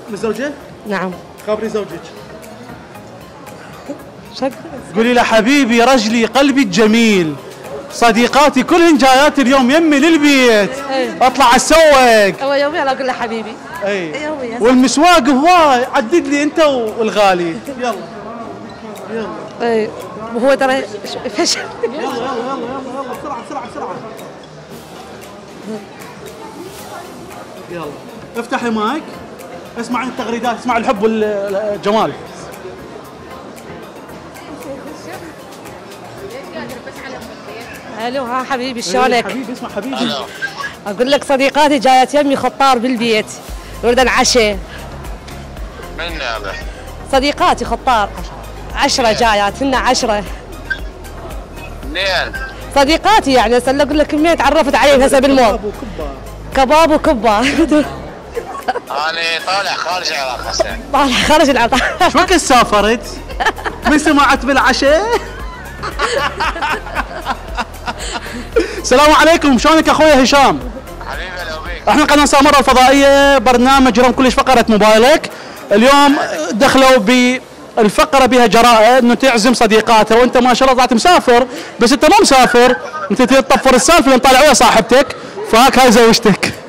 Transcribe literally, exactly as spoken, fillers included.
متزوجة؟ نعم. خابري زوجك. شكرا. قولي له حبيبي رجلي قلبي الجميل، صديقاتي كلهن جايات اليوم يمي للبيت. ايه. اطلع اسوق. هو يومي انا اقول له حبيبي. اي يومي. والمسواق هواي، عدد لي انت والغالي. يلا يلا. اي وهو ترى فشل. يلا يلا يلا يلا بسرعة بسرعة بسرعة. يلا افتح المايك، اسمع التغريدات، اسمع الحب والجمال. الو ها حبيبي شلونك؟ حبيبي اسمع حبيبي. اقول لك صديقاتي جايت يمي خطار بالبيت يريد العشاء. من هذا؟ صديقاتي خطار عشرة جايات، هن عشرة. منين؟ صديقاتي يعني هسه اقول لك كمية تعرفت عليهم هسه بالمول. كباب وكبة. انا طالع خارج العراق هسه. طالع خارج العراق. شو وقت سافرت؟ من سمعت بالعشاء؟ السلام عليكم، شلونك اخويا هشام؟ حبيبي لو بيك. احنا قناه سامره الفضائيه، برنامج رقم كلش فقره موبايلك. اليوم دخلوا بالفقره بها جراءه انه تعزم صديقاتها، وانت ما شاء الله طلعت مسافر، بس انت ما مسافر، انت تطفر السالفه اللي مطالع ويا صاحبتك، فهاك هاي زوجتك.